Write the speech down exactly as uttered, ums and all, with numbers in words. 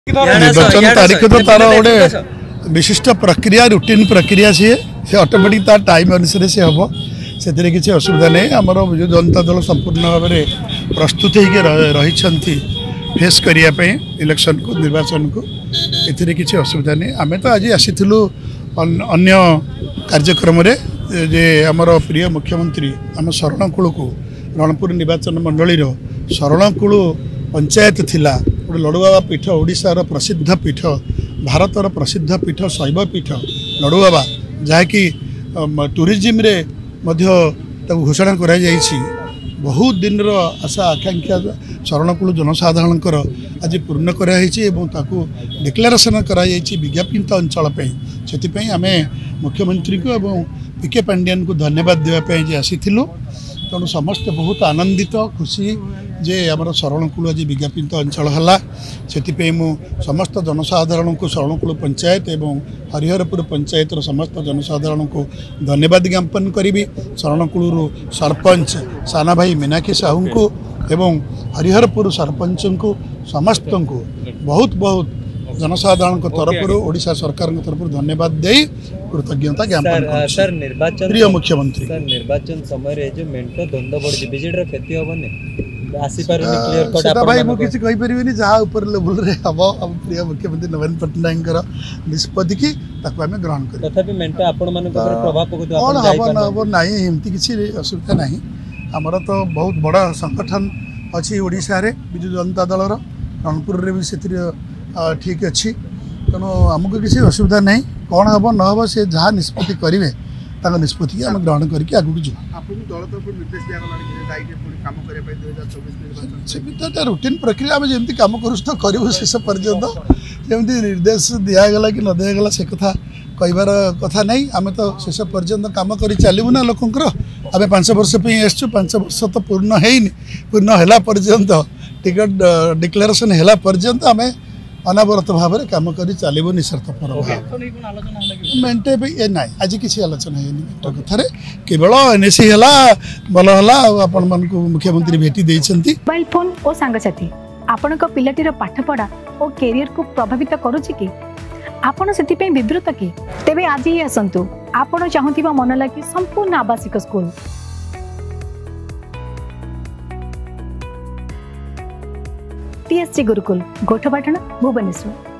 निर्वाचन तारीख तो तार गोटे विशिष्ट प्रक्रिया रुटीन प्रक्रिया सी से ऑटोमेटिक तार टाइम अनुसार से हम से किसी असुविधा नहीं आमर विजु जनता दल संपूर्ण भाव में प्रस्तुत होती फेस करने इलेक्शन को निर्वाचन को ए किसी असुविधा नहीं आम तो आज आसी अन्य कार्यक्रम जे आमर प्रिय मुख्यमंत्री आम शरणकूल को रणपुर निर्वाचन मंडल शरणकूल पंचायत थिला लड़ुबाबा पीठ ओडिशार प्रसिद्ध पीठ भारतर प्रसिद्ध पीठ शैव पीठ लड़ुबाबा जहाँकि टूरिज्म रे मध्य घोषणा करा जाइछि बहुत दिन आशा आकांक्षा शरणकूल जनसाधारण आज पूर्ण कराई डिक्लेरेशन कराई विज्ञापित अंचल से आम मुख्यमंत्री को एवं पीके पांडियन को धन्यवाद देवाई आसी तेणु समस्त बहुत आनंदित खुशी जे आमर शरणकूल आज विज्ञापित अंचल है से मु समस्त जनसाधारण को शरणकूल पंचायत एवं हरिहरपुर पंचायत समस्त जनसाधारण को धन्यवाद ज्ञापन करी शरणकूल सरपंच साना भाई मीनाक्षी साहू को एवं हरिहरपुर सरपंच को समस्त को बहुत बहुत जनसाधारण तरफ ओडिशा सरकार तरफ धन्यवाद दे कृतज्ञता ज्ञापन सर निर्वाचन प्रिय मुख्यमंत्री सर निर्वाचन समय जो मेंट द्वंद्व बढ़ी बीजेडी क्षति हेनी आसी पारे क्लियर कट भाई मु किसी कहि परिबेनी जहा ऊपर लेवल रे हम हम प्रिय मुख्यमंत्री नवीन पटनायक निष्पत्ति की ताको आमे ग्रहण करी तथापि मेंट आपण मान ऊपर प्रभाव पकु आपण जाई पान अब नहीं एमती किसी असुविधा नहीं हमर तो बहुत बड़ा संगठन अछि ओडिशा रे बिजु जनता दल रो रणपुर रे भी से ठीक अच्छी तेणु आमको किसी असुविधा नहीं कौन हम न हम से जहाँ निष्पत्ति करेंगे निष्पत्ति की आम ग्रहण करके आगे जो रुटीन प्रक्रिया आम जमी कम कर करूँ शेष पर्यंत जमी निर्देश दिगला कि न दिगला से कथा कहबार कथा नहीं आम तो शेष पर्यंत कम कर चलू ना लोकंर आम पांच वर्ष आसचु पांच वर्ष तो पूर्ण है पूर्ण है पर्यंत टिकट डिक्लेरेशन है पर्यंत आम अनावरत भाव में कम कर चलू निस्वार्थ मेन्टे ये ना आज किसी आलोचना है कथार केवल एनएसी है भल है आपण मन मुख्यमंत्री भेटी देइछंती मोबाइल फोन और सांगसाथी आपण पिलाटीर पाठपढ़ा और कैरियर को प्रभावित करुछि कि आपण से विवृत कि तेबे आज ही आसंतु आपण चाहूथिबा मन लागी संपूर्ण आवासिक स्कूल टीएससी गुरुकुल गोठपाटण भुवनेश्वर।